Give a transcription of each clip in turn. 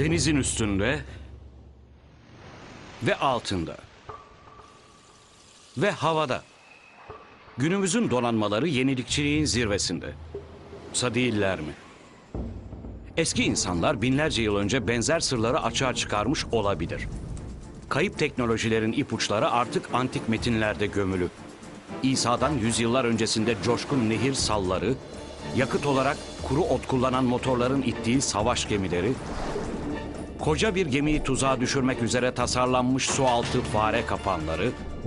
denizin üstünde ve altında ve havada. Günümüzün donanmaları yenilikçiliğin zirvesinde. Yoksa değiller mi? Eski insanlar binlerce yıl önce benzer sırları açığa çıkarmış olabilir. Kayıp teknolojilerin ipuçları artık antik metinlerde gömülü. İsa'dan yüzyıllar öncesinde coşkun nehir salları, yakıt olarak kuru ot kullanan motorların ittiği savaş gemileri, koca bir gemiyi tuzağa düşürmek üzere tasarlanmış sualtı fare kapanları,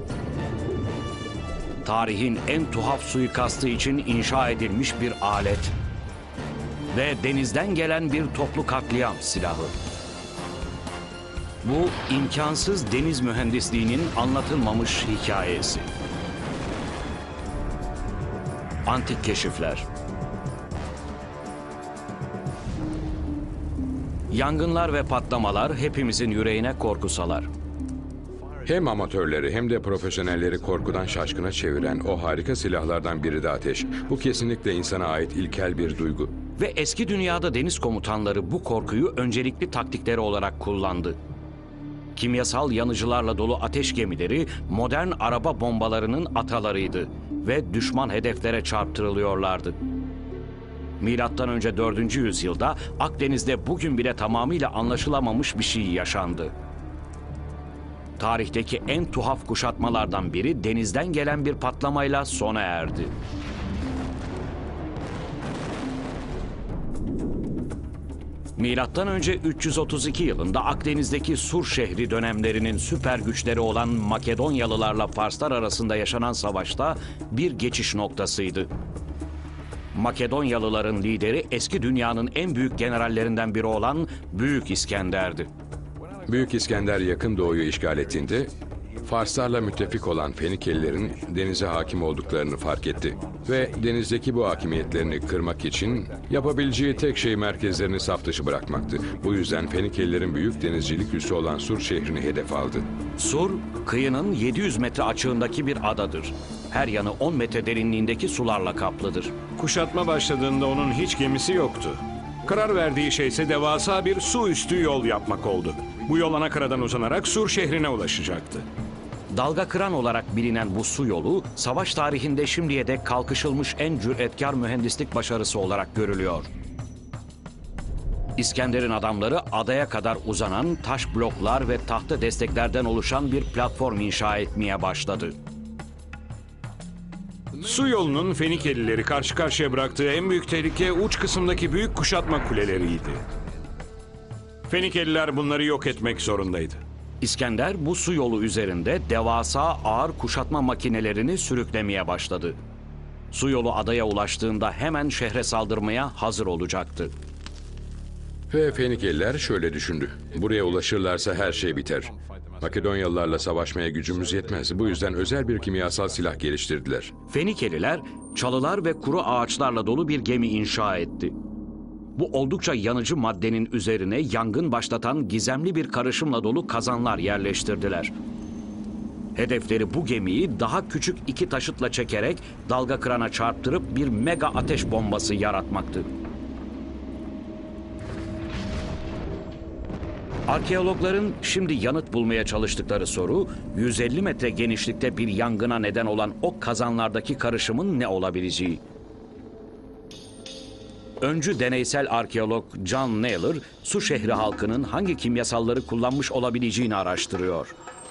tarihin en tuhaf suikastı için inşa edilmiş bir alet ve denizden gelen bir toplu katliam silahı. Bu imkansız deniz mühendisliğinin anlatılmamış hikayesi. Antik keşifler. Yangınlar ve patlamalar hepimizin yüreğine korku salar. Hem amatörleri hem de profesyonelleri korkudan şaşkına çeviren o harika silahlardan biri de ateş. Bu kesinlikle insana ait ilkel bir duygu. Ve eski dünyada deniz komutanları bu korkuyu öncelikli taktikleri olarak kullandı. Kimyasal yanıcılarla dolu ateş gemileri modern araba bombalarının atalarıydı ve düşman hedeflere çarptırılıyorlardı. Milattan önce 4. yüzyılda Akdeniz'de bugün bile tamamıyla anlaşılamamış bir şey yaşandı. Tarihteki en tuhaf kuşatmalardan biri denizden gelen bir patlamayla sona erdi. Milattan önce 332 yılında Akdeniz'deki Sur şehri dönemlerinin süper güçleri olan Makedonyalılarla Farslar arasında yaşanan savaşta bir geçiş noktasıydı. Makedonyalıların lideri eski dünyanın en büyük generallerinden biri olan Büyük İskender'di. Büyük İskender yakın doğuyu işgal ettiğinde Farslarla müttefik olan Fenikelilerin denize hakim olduklarını fark etti. Ve denizdeki bu hakimiyetlerini kırmak için yapabileceği tek şey merkezlerini saf dışı bırakmaktı. Bu yüzden Fenikelilerin büyük denizcilik üssü olan Sur şehrini hedef aldı. Sur, kıyının 700 metre açığındaki bir adadır. Her yanı 10 metre derinliğindeki sularla kaplıdır. Kuşatma başladığında onun hiç gemisi yoktu. Karar verdiği şey ise devasa bir su üstü yol yapmak oldu. Bu yol anakaradan uzanarak Sur şehrine ulaşacaktı. Dalga kıran olarak bilinen bu su yolu, savaş tarihinde şimdiye dek kalkışılmış en cüretkar mühendislik başarısı olarak görülüyor. İskender'in adamları adaya kadar uzanan taş bloklar ve tahta desteklerden oluşan bir platform inşa etmeye başladı. Su yolunun Fenikelileri karşı karşıya bıraktığı en büyük tehlike uç kısımdaki büyük kuşatma kuleleriydi. Fenikeliler bunları yok etmek zorundaydı. İskender bu su yolu üzerinde devasa ağır kuşatma makinelerini sürüklemeye başladı. Su yolu adaya ulaştığında hemen şehre saldırmaya hazır olacaktı. Ve Fenikeliler şöyle düşündü. Buraya ulaşırlarsa her şey biter. Makedonyalılarla savaşmaya gücümüz yetmez. Bu yüzden özel bir kimyasal silah geliştirdiler. Fenikeliler çalılar ve kuru ağaçlarla dolu bir gemi inşa etti. Bu oldukça yanıcı maddenin üzerine yangın başlatan gizemli bir karışımla dolu kazanlar yerleştirdiler. Hedefleri bu gemiyi daha küçük 2 taşıtla çekerek dalga kırana çarptırıp bir mega ateş bombası yaratmaktı. Arkeologların şimdi yanıt bulmaya çalıştıkları soru, 150 metre genişlikte bir yangına neden olan o kazanlardaki karışımın ne olabileceği. Öncü deneysel arkeolog John Naylor, Su şehri halkının hangi kimyasalları kullanmış olabileceğini araştırıyor.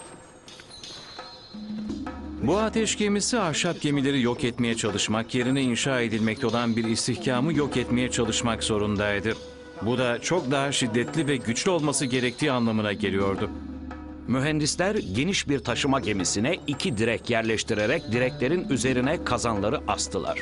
Bu ateş gemisi ahşap gemileri yok etmeye çalışmak yerine inşa edilmekte olan bir istihkamı yok etmeye çalışmak zorundaydı. Bu da çok daha şiddetli ve güçlü olması gerektiği anlamına geliyordu. Mühendisler geniş bir taşıma gemisine 2 direk yerleştirerek direklerin üzerine kazanları astılar.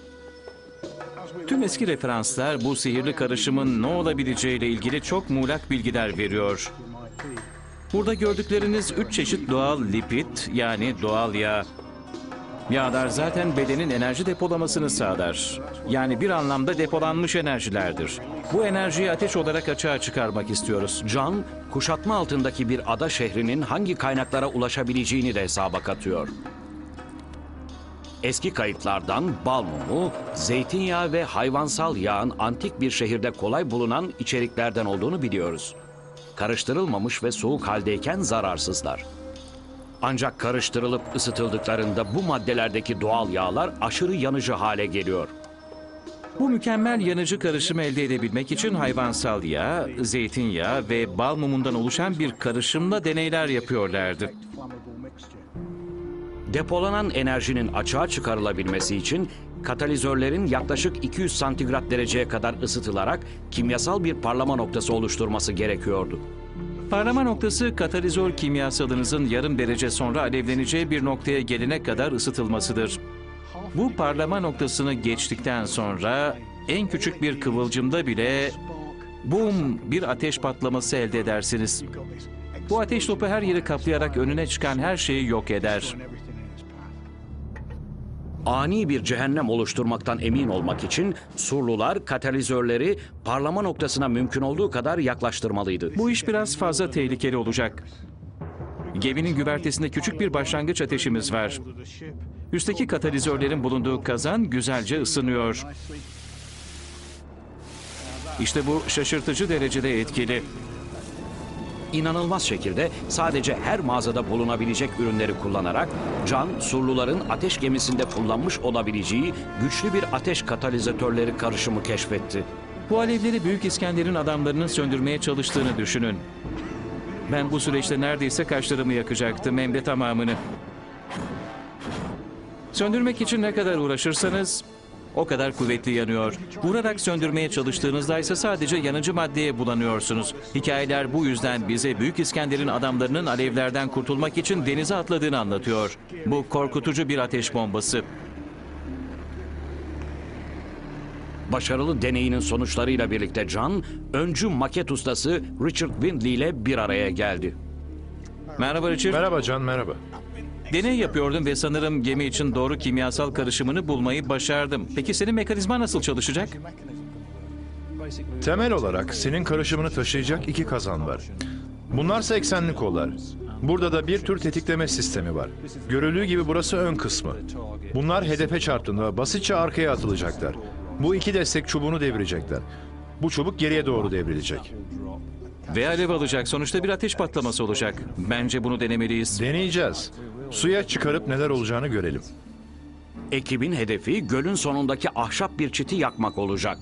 Tüm eski referanslar bu sihirli karışımın ne olabileceğiyle ilgili çok muğlak bilgiler veriyor. Burada gördükleriniz 3 çeşit doğal lipid, yani doğal yağ. Yağlar zaten bedenin enerji depolamasını sağlar. Yani bir anlamda depolanmış enerjilerdir. Bu enerjiyi ateş olarak açığa çıkarmak istiyoruz. John, kuşatma altındaki bir ada şehrinin hangi kaynaklara ulaşabileceğini de hesaba katıyor. Eski kayıtlardan bal mumu, zeytinyağı ve hayvansal yağın antik bir şehirde kolay bulunan içeriklerden olduğunu biliyoruz. karıştırılmamış ve soğuk haldeyken zararsızlar. Ancak karıştırılıp ısıtıldıklarında bu maddelerdeki doğal yağlar aşırı yanıcı hale geliyor. Bu mükemmel yanıcı karışımı elde edebilmek için hayvansal yağ, zeytinyağı ve bal mumundan oluşan bir karışımla deneyler yapıyorlardı. Depolanan enerjinin açığa çıkarılabilmesi için katalizörlerin yaklaşık 200 santigrat dereceye kadar ısıtılarak kimyasal bir parlama noktası oluşturması gerekiyordu. Parlama noktası katalizör kimyasalınızın yarım derece sonra alevleneceği bir noktaya gelene kadar ısıtılmasıdır. Bu parlama noktasını geçtikten sonra en küçük bir kıvılcımda bile bum bir ateş patlaması elde edersiniz. Bu ateş topu her yeri kaplayarak önüne çıkan her şeyi yok eder. Ani bir cehennem oluşturmaktan emin olmak için Surlular katalizörleri parlama noktasına mümkün olduğu kadar yaklaştırmalıydı. Bu iş biraz fazla tehlikeli olacak. Geminin güvertesinde küçük bir başlangıç ateşimiz var. Üstteki katalizörlerin bulunduğu kazan güzelce ısınıyor. İşte bu şaşırtıcı derecede etkili. İnanılmaz şekilde sadece her mağazada bulunabilecek ürünleri kullanarak Can, Surluların ateş gemisinde kullanmış olabileceği güçlü bir ateş katalizatörleri karışımı keşfetti. Bu alevleri Büyük İskender'in adamlarının söndürmeye çalıştığını düşünün. Ben bu süreçte neredeyse kaşlarımı yakacaktım, hem de tamamını. Söndürmek için ne kadar uğraşırsanız o kadar kuvvetli yanıyor. Vurarak söndürmeye çalıştığınızda ise sadece yanıcı maddeye bulanıyorsunuz. Hikayeler bu yüzden bize Büyük İskender'in adamlarının alevlerden kurtulmak için denize atladığını anlatıyor. Bu korkutucu bir ateş bombası. Başarılı deneyinin sonuçlarıyla birlikte Can, öncü maket ustası Richard Windley ile bir araya geldi. Merhaba Richard. Merhaba Can, merhaba. Deney yapıyordum ve sanırım gemi için doğru kimyasal karışımını bulmayı başardım. Peki senin mekanizma nasıl çalışacak? Temel olarak senin karışımını taşıyacak iki kazan var. Bunlarsa eksenli kollar. Burada da bir tür tetikleme sistemi var. Görüldüğü gibi burası ön kısmı. Bunlar hedefe çarptığında basitçe arkaya atılacaklar. Bu iki destek çubuğunu devirecekler. Bu çubuk geriye doğru devrilecek. Ve alev alacak. Sonuçta bir ateş patlaması olacak. Bence bunu denemeliyiz. Deneyeceğiz. Suya çıkarıp neler olacağını görelim. Ekibin hedefi gölün sonundaki ahşap bir çiti yakmak olacak.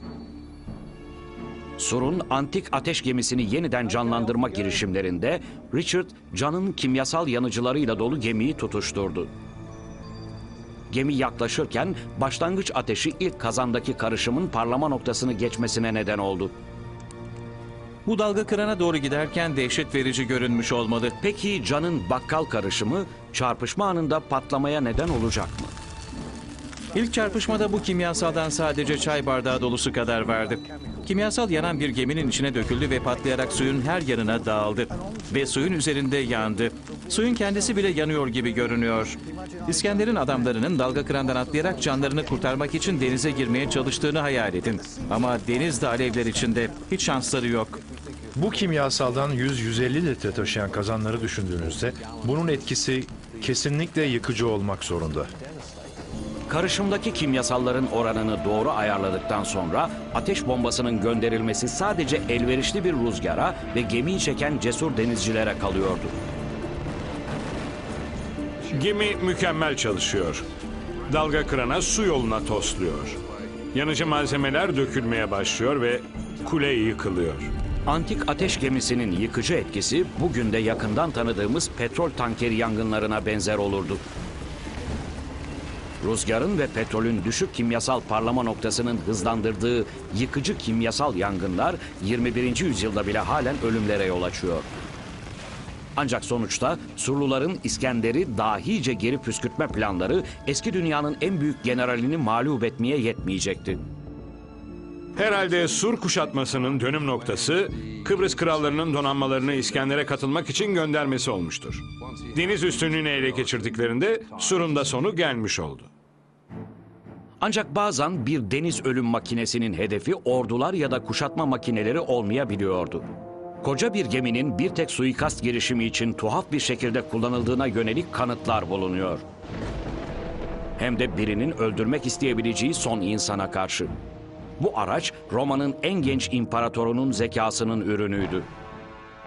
Sur'un antik ateş gemisini yeniden canlandırma girişimlerinde Richard, Can'ın kimyasal yanıcılarıyla dolu gemiyi tutuşturdu. Gemi yaklaşırken başlangıç ateşi ilk kazandaki karışımın parlama noktasını geçmesine neden oldu. Bu dalga kırana doğru giderken dehşet verici görünmüş olmalı. Peki Can'ın bakkal karışımı çarpışma anında patlamaya neden olacak mı? İlk çarpışmada bu kimyasaldan sadece çay bardağı dolusu kadar vardı. Kimyasal yanan bir geminin içine döküldü ve patlayarak suyun her yanına dağıldı. Ve suyun üzerinde yandı. Suyun kendisi bile yanıyor gibi görünüyor. İskender'in adamlarının dalga kırandan atlayarak canlarını kurtarmak için denize girmeye çalıştığını hayal edin. Ama deniz de alevler içinde. Hiç şansları yok. Bu kimyasaldan 100-150 litre taşıyan kazanları düşündüğünüzde bunun etkisi kesinlikle yıkıcı olmak zorunda. Karışımdaki kimyasalların oranını doğru ayarladıktan sonra ateş bombasının gönderilmesi sadece elverişli bir rüzgara ve gemiyi çeken cesur denizcilere kalıyordu. Gemi mükemmel çalışıyor. Dalga kırana su yoluna tosluyor. Yanıcı malzemeler dökülmeye başlıyor ve kule yıkılıyor. Antik ateş gemisinin yıkıcı etkisi bugün de yakından tanıdığımız petrol tankeri yangınlarına benzer olurdu. Rüzgarın ve petrolün düşük kimyasal parlama noktasının hızlandırdığı yıkıcı kimyasal yangınlar 21. yüzyılda bile halen ölümlere yol açıyor. Ancak sonuçta Surluların İskender'i dahice geri püskürtme planları eski dünyanın en büyük generalini mağlup etmeye yetmeyecekti. Herhalde Sur kuşatmasının dönüm noktası Kıbrıs krallarının donanmalarını İskender'e katılmak için göndermesi olmuştur. Deniz üstünlüğünü ele geçirdiklerinde Sur'un da sonu gelmiş oldu. Ancak bazen bir deniz ölüm makinesinin hedefi ordular ya da kuşatma makineleri olmayabiliyordu. Koca bir geminin bir tek suikast girişimi için tuhaf bir şekilde kullanıldığına yönelik kanıtlar bulunuyor. Hem de birinin öldürmek isteyebileceği son insana karşı. Bu araç Roma'nın en genç imparatorunun zekasının ürünüydü.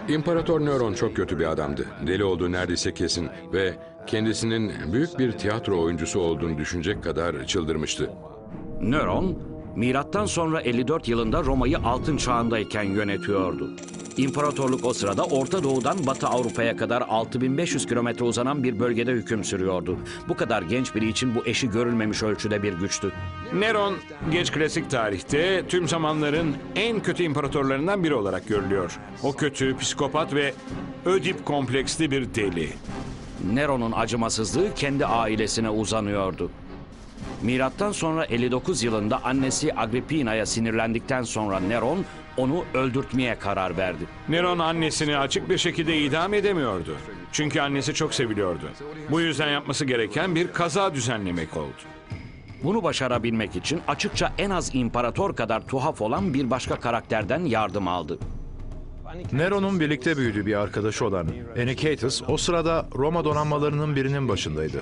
İmparator Neron çok kötü bir adamdı. Deli olduğu neredeyse kesin ve kendisinin büyük bir tiyatro oyuncusu olduğunu düşünecek kadar çıldırmıştı. Neron, milattan sonra 54 yılında Roma'yı altın çağındayken yönetiyordu. İmparatorluk o sırada Orta Doğu'dan Batı Avrupa'ya kadar 6500 kilometre uzanan bir bölgede hüküm sürüyordu. Bu kadar genç biri için bu eşi görülmemiş ölçüde bir güçtü. Neron, geç klasik tarihte tüm zamanların en kötü imparatorlarından biri olarak görülüyor. O kötü, psikopat ve Ödip kompleksli bir deli. Neron'un acımasızlığı kendi ailesine uzanıyordu. Milattan sonra 59 yılında annesi Agrippina'ya sinirlendikten sonra Neron onu öldürtmeye karar verdi. Neron annesini açık bir şekilde idam edemiyordu. Çünkü annesi çok seviliyordu. Bu yüzden yapması gereken bir kaza düzenlemek oldu. Bunu başarabilmek için açıkça en az imparator kadar tuhaf olan bir başka karakterden yardım aldı. Nero'nun birlikte büyüdüğü bir arkadaşı olan Anicetus o sırada Roma donanmalarının birinin başındaydı.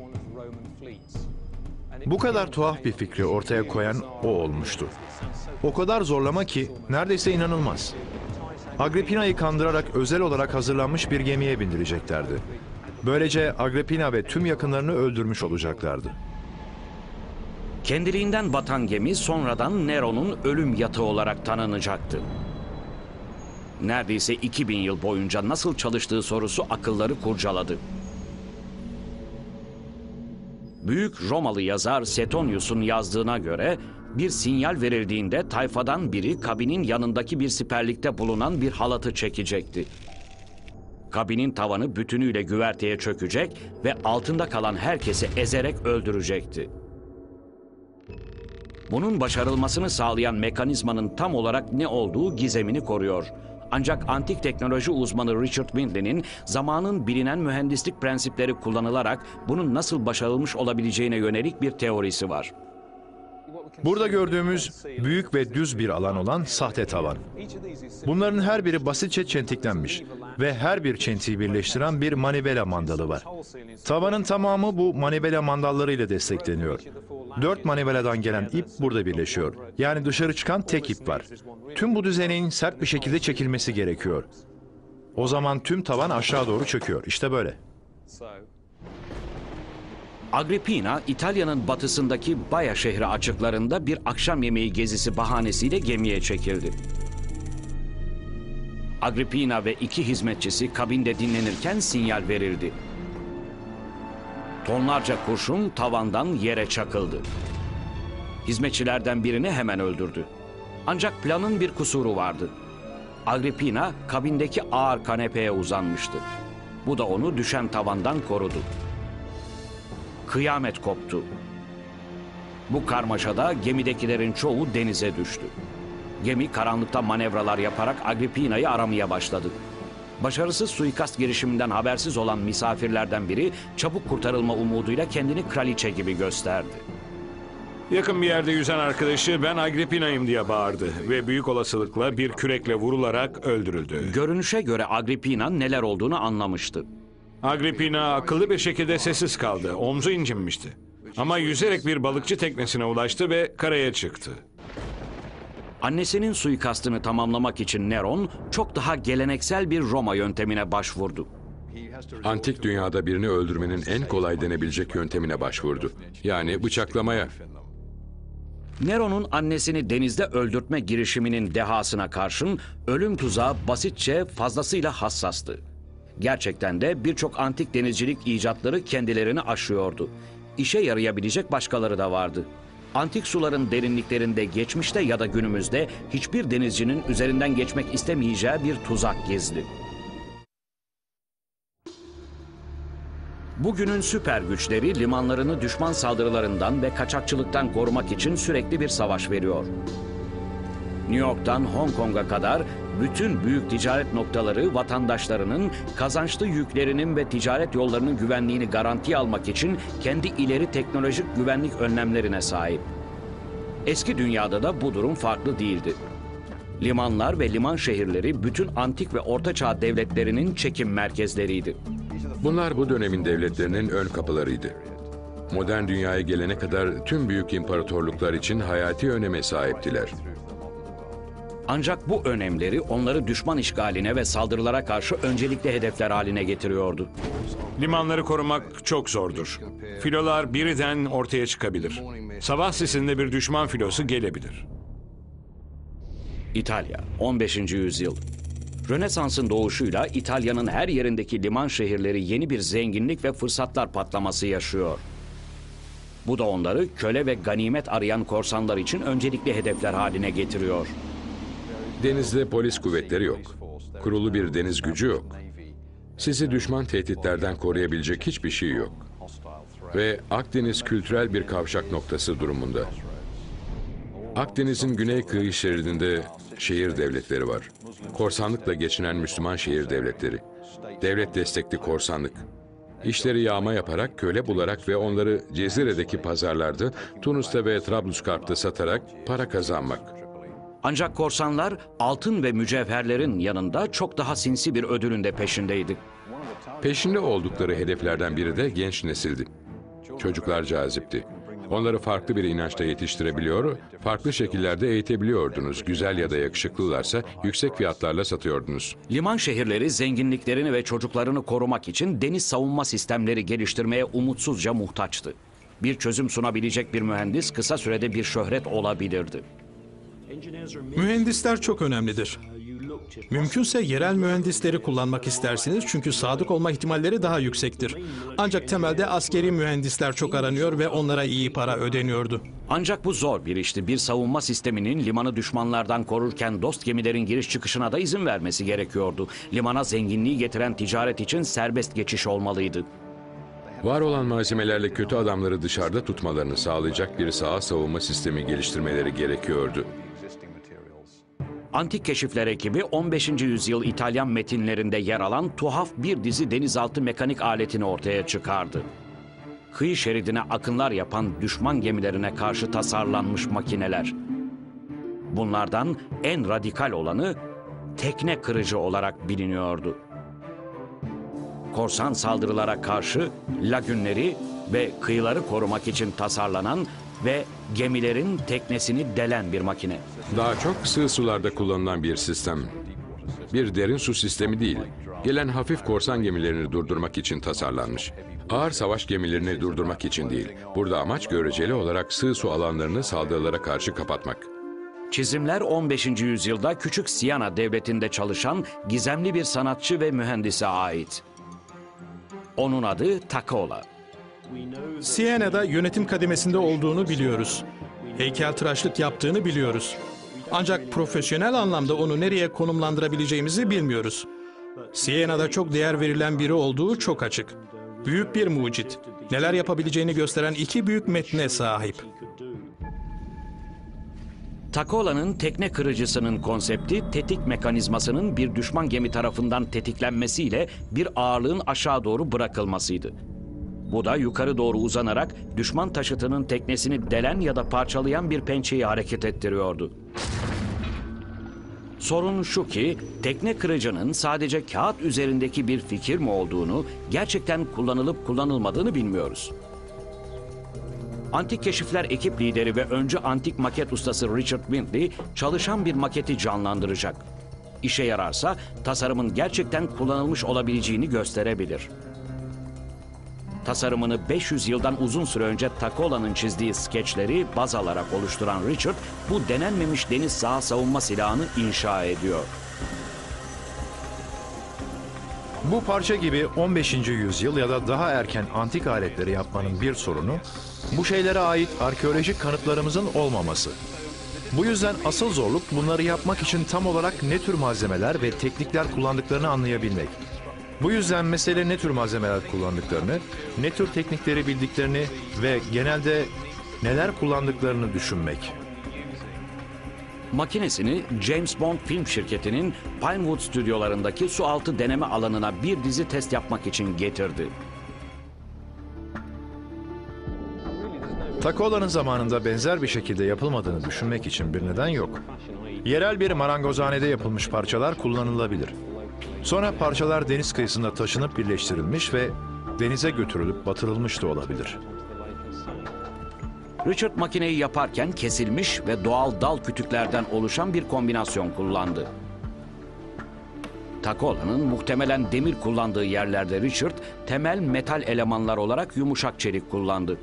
Bu kadar tuhaf bir fikri ortaya koyan o olmuştu. O kadar zorlama ki neredeyse inanılmaz. Agrippina'yı kandırarak özel olarak hazırlanmış bir gemiye bindireceklerdi. Böylece Agrippina ve tüm yakınlarını öldürmüş olacaklardı. Kendiliğinden batan gemi sonradan Nero'nun ölüm yatağı olarak tanınacaktı. Neredeyse 2000 yıl boyunca nasıl çalıştığı sorusu akılları kurcaladı. Büyük Romalı yazar Suetonius'un yazdığına göre bir sinyal verildiğinde tayfadan biri kabinin yanındaki bir siperlikte bulunan bir halatı çekecekti. Kabinin tavanı bütünüyle güverteye çökecek ve altında kalan herkesi ezerek öldürecekti. Bunun başarılmasını sağlayan mekanizmanın tam olarak ne olduğu gizemini koruyor. Ancak antik teknoloji uzmanı Richard Windley'nin zamanın bilinen mühendislik prensipleri kullanılarak bunun nasıl başarılmış olabileceğine yönelik bir teorisi var. Burada gördüğümüz büyük ve düz bir alan olan sahte tavan. Bunların her biri basitçe çentiklenmiş ve her bir çentiği birleştiren bir manivela mandalı var. Tavanın tamamı bu manivela mandallarıyla destekleniyor. 4 maniveladan gelen ip burada birleşiyor. Yani dışarı çıkan tek ip var. Tüm bu düzeneğin sert bir şekilde çekilmesi gerekiyor. O zaman tüm tavan aşağı doğru çöküyor. İşte böyle. Agrippina, İtalya'nın batısındaki Baya şehri açıklarında bir akşam yemeği gezisi bahanesiyle gemiye çekildi. Agrippina ve 2 hizmetçisi kabinde dinlenirken sinyal verildi. Tonlarca kurşun tavandan yere çakıldı. Hizmetçilerden birini hemen öldürdü. Ancak planın bir kusuru vardı. Agrippina kabindeki ağır kanepeye uzanmıştı. Bu da onu düşen tavandan korudu. Kıyamet koptu. Bu karmaşada gemidekilerin çoğu denize düştü. Gemi karanlıkta manevralar yaparak Agrippina'yı aramaya başladı. Başarısız suikast girişiminden habersiz olan misafirlerden biri çabuk kurtarılma umuduyla kendini kraliçe gibi gösterdi. Yakın bir yerde yüzen arkadaşı ben Agrippina'yım diye bağırdı ve büyük olasılıkla bir kürekle vurularak öldürüldü. Görünüşe göre Agrippina neler olduğunu anlamıştı. Agrippina akıllı bir şekilde sessiz kaldı. Omzu incinmişti. Ama yüzerek bir balıkçı teknesine ulaştı ve karaya çıktı. Annesinin suikastını tamamlamak için Neron çok daha geleneksel bir Roma yöntemine başvurdu. Antik dünyada birini öldürmenin en kolay denebilecek yöntemine başvurdu. Yani bıçaklamaya. Neron'un annesini denizde öldürtme girişiminin dehasına karşın ölüm tuzağı basitçe fazlasıyla hassastı. Gerçekten de birçok antik denizcilik icatları kendilerini aşıyordu. İşe yarayabilecek başkaları da vardı. Antik suların derinliklerinde geçmişte ya da günümüzde hiçbir denizcinin üzerinden geçmek istemeyeceği bir tuzak gizli. Bugünün süper güçleri limanlarını düşman saldırılarından ve kaçakçılıktan korumak için sürekli bir savaş veriyor. New York'tan Hong Kong'a kadar bütün büyük ticaret noktaları vatandaşlarının kazançlı yüklerinin ve ticaret yollarının güvenliğini garantiye almak için kendi ileri teknolojik güvenlik önlemlerine sahip. Eski dünyada da bu durum farklı değildi. Limanlar ve liman şehirleri bütün antik ve ortaçağ devletlerinin çekim merkezleriydi. Bunlar bu dönemin devletlerinin ön kapılarıydı. Modern dünyaya gelene kadar tüm büyük imparatorluklar için hayati öneme sahiptiler. Ancak bu önlemleri onları düşman işgaline ve saldırılara karşı öncelikli hedefler haline getiriyordu. Limanları korumak çok zordur. Filolar birden ortaya çıkabilir. Sabah sisinde bir düşman filosu gelebilir. İtalya, 15. yüzyıl. Rönesans'ın doğuşuyla İtalya'nın her yerindeki liman şehirleri yeni bir zenginlik ve fırsatlar patlaması yaşıyor. Bu da onları köle ve ganimet arayan korsanlar için öncelikli hedefler haline getiriyor. Denizde polis kuvvetleri yok. Kurulu bir deniz gücü yok. Sizi düşman tehditlerden koruyabilecek hiçbir şey yok. Ve Akdeniz kültürel bir kavşak noktası durumunda. Akdeniz'in güney kıyı şeridinde şehir devletleri var. Korsanlıkla geçinen Müslüman şehir devletleri. Devlet destekli korsanlık. İşleri yağma yaparak, köle bularak ve onları Cezire'deki pazarlarda, Tunus'ta ve Trablusgarp'ta satarak para kazanmak. Ancak korsanlar altın ve mücevherlerin yanında çok daha sinsi bir ödülün de peşindeydi. Peşinde oldukları hedeflerden biri de genç nesildi. Çocuklar cazipti. Onları farklı bir inançta yetiştirebiliyor, farklı şekillerde eğitebiliyordunuz. Güzel ya da yakışıklılarsa yüksek fiyatlarla satıyordunuz. Liman şehirleri zenginliklerini ve çocuklarını korumak için deniz savunma sistemleri geliştirmeye umutsuzca muhtaçtı. Bir çözüm sunabilecek bir mühendis kısa sürede bir şöhret olabilirdi. Mühendisler çok önemlidir. Mümkünse yerel mühendisleri kullanmak istersiniz çünkü sadık olma ihtimalleri daha yüksektir. Ancak temelde askeri mühendisler çok aranıyor ve onlara iyi para ödeniyordu. Ancak bu zor bir işti. Bir savunma sisteminin limanı düşmanlardan korurken dost gemilerin giriş çıkışına da izin vermesi gerekiyordu. Limana zenginliği getiren ticaret için serbest geçiş olmalıydı. Var olan malzemelerle kötü adamları dışarıda tutmalarını sağlayacak bir saha savunma sistemi geliştirmeleri gerekiyordu. Antik Keşifler ekibi 15. yüzyıl İtalyan metinlerinde yer alan tuhaf bir dizi denizaltı mekanik aletini ortaya çıkardı. Kıyı şeridine akınlar yapan düşman gemilerine karşı tasarlanmış makineler. Bunlardan en radikal olanı tekne kırıcı olarak biliniyordu. Korsan saldırılara karşı lagünleri ve kıyıları korumak için tasarlanan ve gemilerin teknesini delen bir makine. Daha çok sığ sularda kullanılan bir sistem. Bir derin su sistemi değil. Gelen hafif korsan gemilerini durdurmak için tasarlanmış. Ağır savaş gemilerini durdurmak için değil. Burada amaç göreceli olarak sığ su alanlarını saldırılara karşı kapatmak. Çizimler 15. yüzyılda Küçük Siyana devletinde çalışan gizemli bir sanatçı ve mühendise ait. Onun adı Takola. Siena'da yönetim kademesinde olduğunu biliyoruz. Heykeltıraşlık yaptığını biliyoruz. Ancak profesyonel anlamda onu nereye konumlandırabileceğimizi bilmiyoruz. Siena'da çok değer verilen biri olduğu çok açık. Büyük bir mucit. Neler yapabileceğini gösteren iki büyük metne sahip. Takola'nın tekne kırıcısının konsepti tetik mekanizmasının bir düşman gemi tarafından tetiklenmesiyle bir ağırlığın aşağı doğru bırakılmasıydı. Bu da yukarı doğru uzanarak düşman taşıtının teknesini delen ya da parçalayan bir pençeyi hareket ettiriyordu. Sorun şu ki tekne kırıcının sadece kağıt üzerindeki bir fikir mi olduğunu, gerçekten kullanılıp kullanılmadığını bilmiyoruz. Antik Keşifler ekip lideri ve öncü antik maket ustası Richard Windley çalışan bir maketi canlandıracak. İşe yararsa tasarımın gerçekten kullanılmış olabileceğini gösterebilir. Tasarımını 500 yıldan uzun süre önce Takola'nın çizdiği skeçleri baz alarak oluşturan Richard, bu denenmemiş deniz saha savunma silahını inşa ediyor. Bu parça gibi 15. yüzyıl ya da daha erken antik aletleri yapmanın bir sorunu, bu şeylere ait arkeolojik kanıtlarımızın olmaması. Bu yüzden asıl zorluk bunları yapmak için tam olarak ne tür malzemeler ve teknikler kullandıklarını anlayabilmek. Bu yüzden mesele ne tür malzemeler kullandıklarını, ne tür teknikleri bildiklerini ve genelde neler kullandıklarını düşünmek. Makinesini James Bond film şirketinin Pinewood stüdyolarındaki sualtı deneme alanına bir dizi test yapmak için getirdi. Takola'nın zamanında benzer bir şekilde yapılmadığını düşünmek için bir neden yok. Yerel bir marangozhanede yapılmış parçalar kullanılabilir. Sonra parçalar deniz kıyısında taşınıp birleştirilmiş ve denize götürülüp batırılmış da olabilir. Richard makineyi yaparken kesilmiş ve doğal dal kütüklerden oluşan bir kombinasyon kullandı. Takola'nın muhtemelen demir kullandığı yerlerde Richard temel metal elemanlar olarak yumuşak çelik kullandı.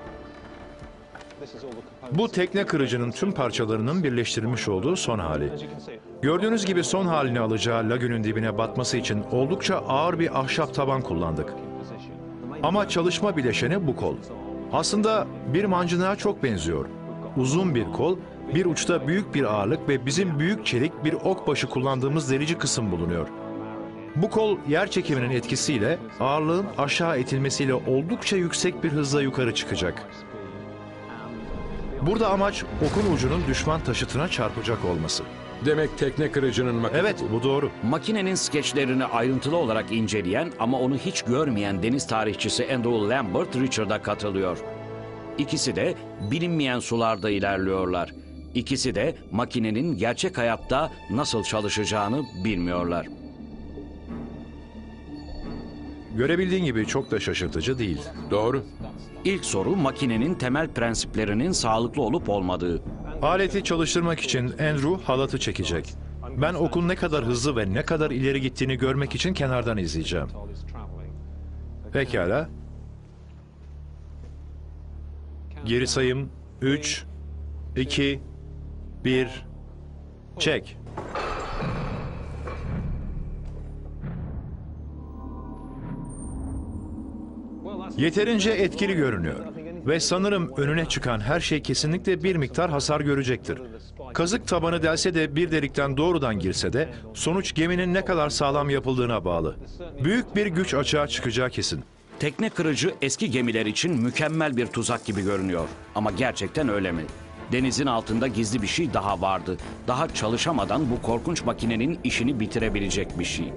Bu tekne kırıcının tüm parçalarının birleştirilmiş olduğu son hali. Gördüğünüz gibi son halini alacağı lagünün dibine batması için oldukça ağır bir ahşap taban kullandık. Ama çalışma bileşeni bu kol. Aslında bir mancınığa çok benziyor. Uzun bir kol, bir uçta büyük bir ağırlık ve bizim büyük çelik bir ok başı kullandığımız delici kısım bulunuyor. Bu kol yer çekiminin etkisiyle ağırlığın aşağı itilmesiyle oldukça yüksek bir hızla yukarı çıkacak. Burada amaç okun ucunun düşman taşıtına çarpacak olması. Demek tekne kırıcının maketi. Evet, bu doğru. Makinenin skeçlerini ayrıntılı olarak inceleyen ama onu hiç görmeyen deniz tarihçisi Andrew Lambert Richard'a katılıyor. İkisi de bilinmeyen sularda ilerliyorlar. İkisi de makinenin gerçek hayatta nasıl çalışacağını bilmiyorlar. Görebildiğin gibi çok da şaşırtıcı değil. Doğru. İlk soru makinenin temel prensiplerinin sağlıklı olup olmadığı. Aleti çalıştırmak için Andrew halatı çekecek. Ben okun ne kadar hızlı ve ne kadar ileri gittiğini görmek için kenardan izleyeceğim. Pekala. Geri sayım 3, 2, 1, çek. Yeterince etkili görünüyor. Ve sanırım önüne çıkan her şey kesinlikle bir miktar hasar görecektir. Kazık tabanı delse de bir delikten doğrudan girse de sonuç geminin ne kadar sağlam yapıldığına bağlı. Büyük bir güç açığa çıkacağı kesin. Tekne kırıcı eski gemiler için mükemmel bir tuzak gibi görünüyor. Ama gerçekten öyle mi? Denizin altında gizli bir şey daha vardı. Daha çalışamadan bu korkunç makinenin işini bitirebilecek bir şey.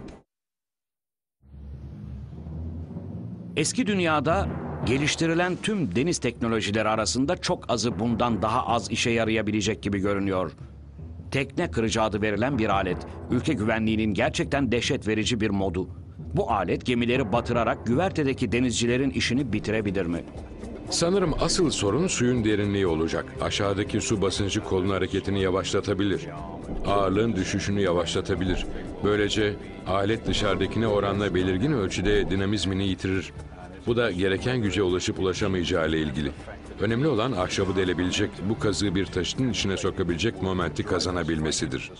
Eski dünyada geliştirilen tüm deniz teknolojileri arasında çok azı bundan daha az işe yarayabilecek gibi görünüyor. Tekne kırıcı adı verilen bir alet, ülke güvenliğinin gerçekten dehşet verici bir modu. Bu alet gemileri batırarak güvertedeki denizcilerin işini bitirebilir mi? Sanırım asıl sorun suyun derinliği olacak. Aşağıdaki su basıncı kolun hareketini yavaşlatabilir. Ağırlığın düşüşünü yavaşlatabilir. Böylece alet dışarıdakine oranla belirgin ölçüde dinamizmini yitirir. Bu da gereken güce ulaşıp ulaşamayacağı ile ilgili. Önemli olan ahşabı delebilecek, bu kazığı bir taşıtın içine sokabilecek momenti kazanabilmesidir.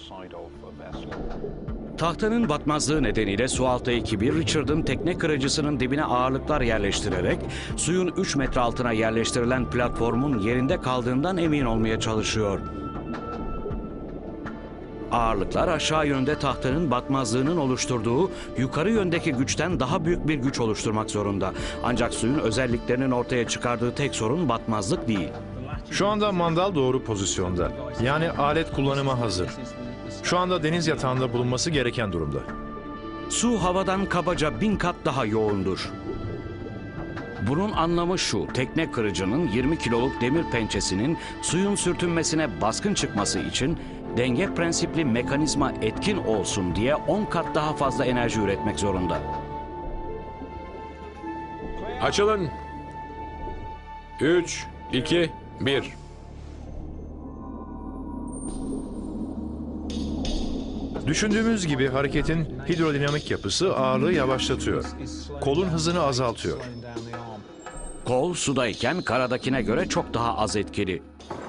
Tahtanın batmazlığı nedeniyle sualtı ekibi Richard'ın tekne kırıcısının dibine ağırlıklar yerleştirerek suyun 3 metre altına yerleştirilen platformun yerinde kaldığından emin olmaya çalışıyor. Ağırlıklar aşağı yönde tahtanın batmazlığının oluşturduğu yukarı yöndeki güçten daha büyük bir güç oluşturmak zorunda. Ancak suyun özelliklerinin ortaya çıkardığı tek sorun batmazlık değil. Şu anda mandal doğru pozisyonda. Yani alet kullanıma hazır. Şu anda deniz yatağında bulunması gereken durumda. Su havadan kabaca 1000 kat daha yoğundur. Bunun anlamı şu, tekne kırıcının 20 kiloluk demir pençesinin suyun sürtünmesine baskın çıkması için denge prensipli mekanizma etkin olsun diye 10 kat daha fazla enerji üretmek zorunda. Açılın. 3, 2, 1. Düşündüğümüz gibi hareketin hidrodinamik yapısı ağırlığı yavaşlatıyor. Kolun hızını azaltıyor. Kol sudayken karadakine göre çok daha az etkili.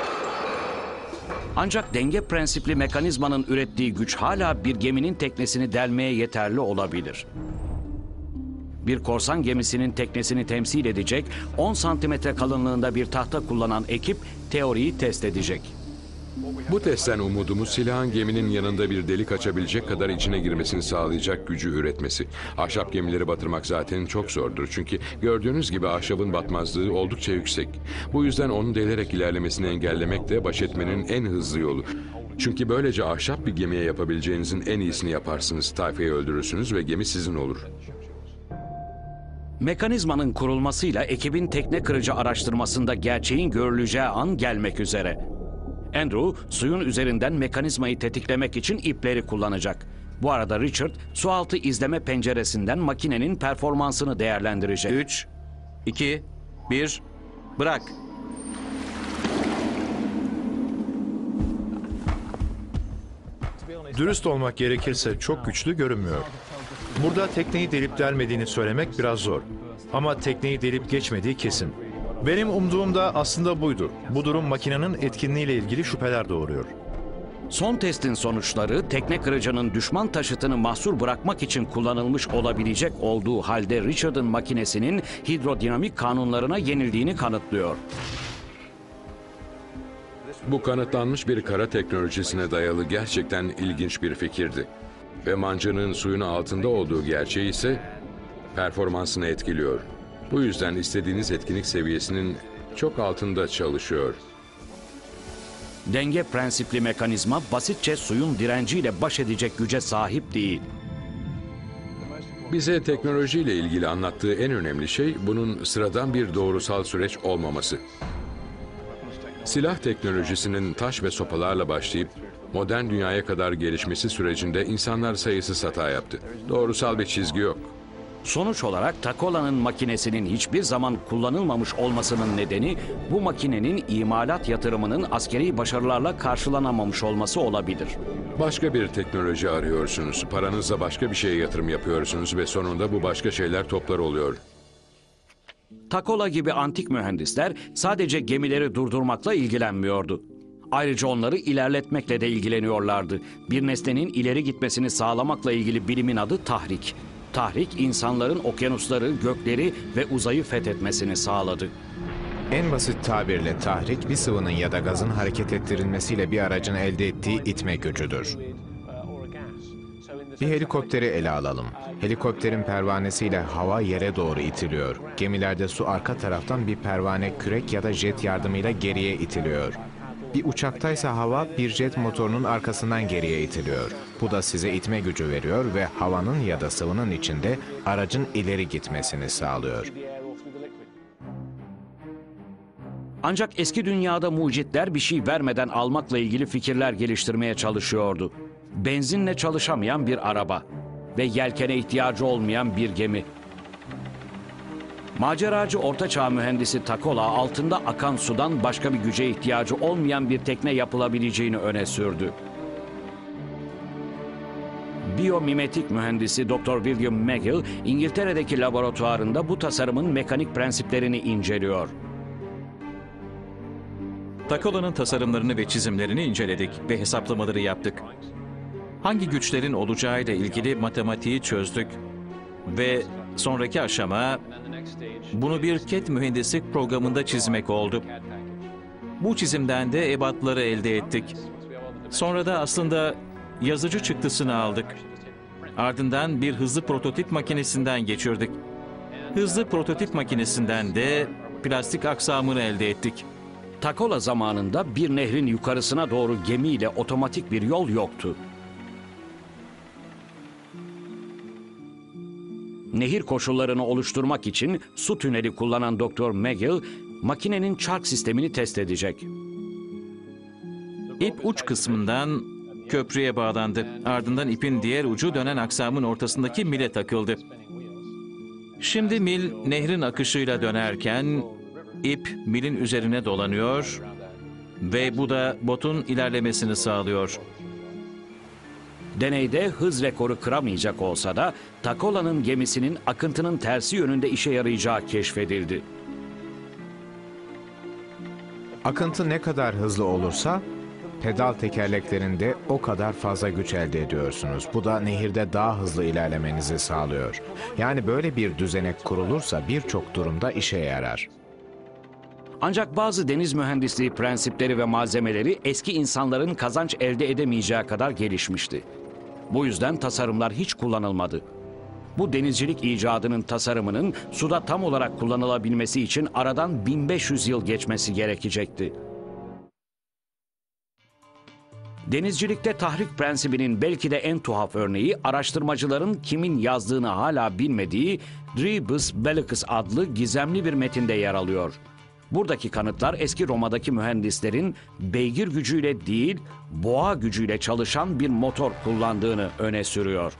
Ancak denge prensipli mekanizmanın ürettiği güç hala bir geminin teknesini delmeye yeterli olabilir. Bir korsan gemisinin teknesini temsil edecek 10 santimetre kalınlığında bir tahta kullanan ekip teoriyi test edecek. Bu testten umudumuz silahın geminin yanında bir delik açabilecek kadar içine girmesini sağlayacak gücü üretmesi. Ahşap gemileri batırmak zaten çok zordur. Çünkü gördüğünüz gibi ahşabın batmazlığı oldukça yüksek. Bu yüzden onu delerek ilerlemesini engellemek de baş etmenin en hızlı yolu. Çünkü böylece ahşap bir gemiye yapabileceğinizin en iyisini yaparsınız. Tayfayı öldürürsünüz ve gemi sizin olur. Mekanizmanın kurulmasıyla ekibin tekne kırıcı araştırmasında gerçeğin görüleceği an gelmek üzere. Andrew, suyun üzerinden mekanizmayı tetiklemek için ipleri kullanacak. Bu arada Richard, sualtı izleme penceresinden makinenin performansını değerlendirecek. 3, 2, 1, bırak. Dürüst olmak gerekirse çok güçlü görünmüyor. Burada tekneyi delip delmediğini söylemek biraz zor. Ama tekneyi delip geçmediği kesin. Benim umduğum da aslında buydu. Bu durum makinenin etkinliğiyle ilgili şüpheler doğuruyor. Son testin sonuçları tekne kırıcının düşman taşıtını mahsur bırakmak için kullanılmış olabilecek olduğu halde Richard'ın makinesinin hidrodinamik kanunlarına yenildiğini kanıtlıyor. Bu kanıtlanmış bir kara teknolojisine dayalı gerçekten ilginç bir fikirdi. Ve mancınığın suyun altında olduğu gerçeği ise performansını etkiliyor. Bu yüzden istediğiniz etkinlik seviyesinin çok altında çalışıyor. Denge prensipli mekanizma basitçe suyun direnciyle baş edecek güce sahip değil. Bize teknolojiyle ilgili anlattığı en önemli şey bunun sıradan bir doğrusal süreç olmaması. Silah teknolojisinin taş ve sopalarla başlayıp modern dünyaya kadar gelişmesi sürecinde insanlar sayısız hata yaptı. Doğrusal bir çizgi yok. Sonuç olarak Takola'nın makinesinin hiçbir zaman kullanılmamış olmasının nedeni bu makinenin imalat yatırımının askeri başarılarla karşılanamamış olması olabilir. Başka bir teknoloji arıyorsunuz, paranızla başka bir şeye yatırım yapıyorsunuz ve sonunda bu başka şeyler toplar oluyor. Takola gibi antik mühendisler sadece gemileri durdurmakla ilgilenmiyordu. Ayrıca onları ilerletmekle de ilgileniyorlardı. Bir nesnenin ileri gitmesini sağlamakla ilgili bilimin adı tahrik. Tahrik, insanların okyanusları, gökleri ve uzayı fethetmesini sağladı. En basit tabirle tahrik, bir sıvının ya da gazın hareket ettirilmesiyle bir aracın elde ettiği itme gücüdür. Bir helikopteri ele alalım. Helikopterin pervanesiyle hava yere doğru itiliyor. Gemilerde su arka taraftan bir pervane, kürek ya da jet yardımıyla geriye itiliyor. Bir uçaktaysa hava bir jet motorunun arkasından geriye itiliyor. Bu da size itme gücü veriyor ve havanın ya da sıvının içinde aracın ileri gitmesini sağlıyor. Ancak eski dünyada mucitler bir şey vermeden almakla ilgili fikirler geliştirmeye çalışıyordu. Benzinle çalışamayan bir araba ve yelkene ihtiyacı olmayan bir gemi. Maceracı ortaçağ mühendisi Takola altında akan sudan başka bir güce ihtiyacı olmayan bir tekne yapılabileceğini öne sürdü. Biyomimetik mühendisi Dr. William McGill, İngiltere'deki laboratuvarında bu tasarımın mekanik prensiplerini inceliyor. Takola'nın tasarımlarını ve çizimlerini inceledik ve hesaplamaları yaptık. Hangi güçlerin olacağıyla ilgili matematiği çözdük ve sonraki aşama bunu bir CAD mühendislik programında çizmek oldu. Bu çizimden de ebatları elde ettik. Sonra da aslında yazıcı çıktısını aldık. Ardından bir hızlı prototip makinesinden geçirdik. Hızlı prototip makinesinden de plastik aksamını elde ettik. Takola zamanında bir nehrin yukarısına doğru gemiyle otomatik bir yol yoktu. Nehir koşullarını oluşturmak için su tüneli kullanan Dr. McGill, makinenin çark sistemini test edecek. İp uç kısmından köprüye bağlandı. Ardından ipin diğer ucu dönen aksamın ortasındaki mile takıldı. Şimdi mil nehrin akışıyla dönerken ip milin üzerine dolanıyor ve bu da botun ilerlemesini sağlıyor. Deneyde hız rekoru kıramayacak olsa da Takola'nın gemisinin akıntının tersi yönünde işe yarayacağı keşfedildi. Akıntı ne kadar hızlı olursa pedal tekerleklerinde o kadar fazla güç elde ediyorsunuz. Bu da nehirde daha hızlı ilerlemenizi sağlıyor. Yani böyle bir düzenek kurulursa birçok durumda işe yarar. Ancak bazı deniz mühendisliği prensipleri ve malzemeleri eski insanların kazanç elde edemeyeceği kadar gelişmişti. Bu yüzden tasarımlar hiç kullanılmadı. Bu denizcilik icadının tasarımının suda tam olarak kullanılabilmesi için aradan 1500 yıl geçmesi gerekecekti. Denizcilikte tahrik prensibinin belki de en tuhaf örneği, araştırmacıların kimin yazdığını hala bilmediği Dribus Bellicus adlı gizemli bir metinde yer alıyor. Buradaki kanıtlar eski Roma'daki mühendislerin beygir gücüyle değil, boğa gücüyle çalışan bir motor kullandığını öne sürüyor.